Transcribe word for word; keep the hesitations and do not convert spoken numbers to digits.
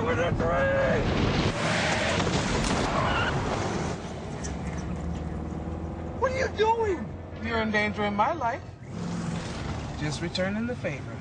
over the tree! What are you doing? You're endangering my life. Just returning the favor.